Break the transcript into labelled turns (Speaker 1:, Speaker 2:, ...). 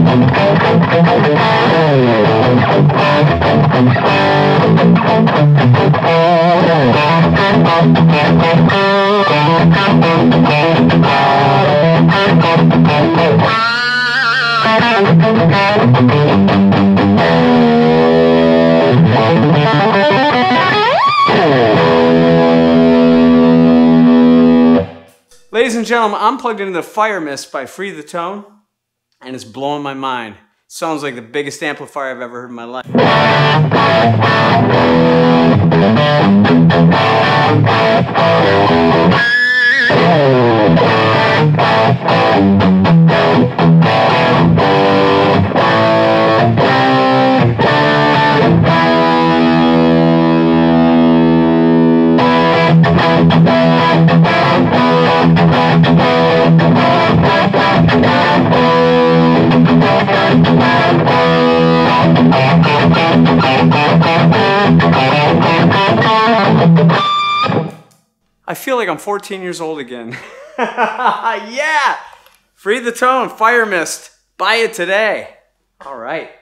Speaker 1: Ladies and gentlemen, I'm plugged into the Fire Mist by Free the Tone, and it's blowing my mind. It sounds like the biggest amplifier I've ever heard in my life. I feel like I'm 14 years old again. Yeah! Free the Tone, Fire Mist. Buy it today. All right.